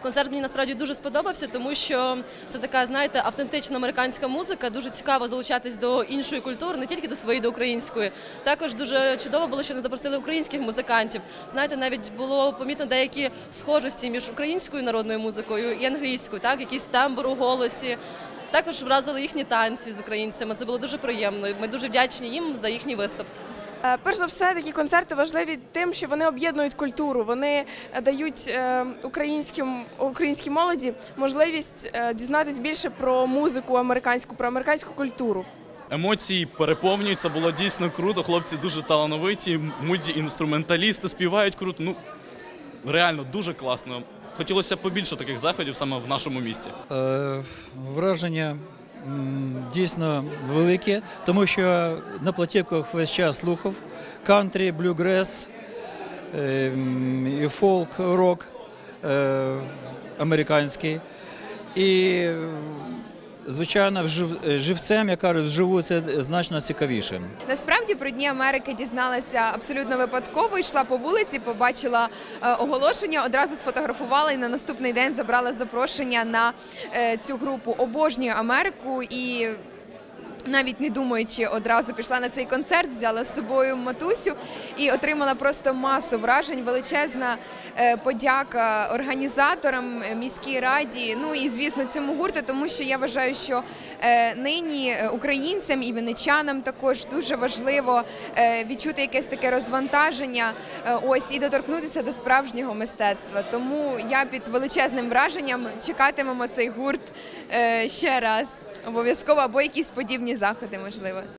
Концерт мені насправді дуже сподобався, тому що це така, знаєте, автентична американська музика. Дуже цікаво залучатись до іншої культури, не тільки до своєї, до української. Також дуже чудово було, що не запросили українських музикантів. Знаєте, навіть було помітно деякі схожості між українською народною музикою і англійською, так, якийсь тембр у голосі. Також вразили їхні танці з українцями. Це було дуже приємно. Ми дуже вдячні їм за їхній виступ. Перш за все, такі концерти важливі тим, що вони об'єднують культуру, вони дають українській молоді можливість дізнатися більше про музику американську, про американську культуру. Емоції переповнюють, це було дійсно круто, хлопці дуже талановиті, мультиінструменталісти, співають круто, ну реально дуже класно. Хотілося побільше таких заходів саме в нашому місті. Враження дійсно велике, тому що на платівках весь час слухав кантрі, блюгрес, і фолк-рок американський. І, звичайно, живцем, я кажу, вживу це значно цікавіше. Насправді про Дні Америки дізналася абсолютно випадково, йшла по вулиці, побачила оголошення, одразу сфотографувала і на наступний день забрала запрошення на цю групу. Обожнюю Америку і навіть не думаючи, одразу пішла на цей концерт, взяла з собою матусю і отримала просто масу вражень. Величезна подяка організаторам, міській раді, ну і, звісно, цьому гурту, тому що я вважаю, що нині українцям і вінничанам також дуже важливо відчути якесь таке розвантаження, ось, і доторкнутися до справжнього мистецтва. Тому я під величезним враженням чекатимемо цей гурт ще раз. Обов'язково, або якісь подібні заходи, можливо.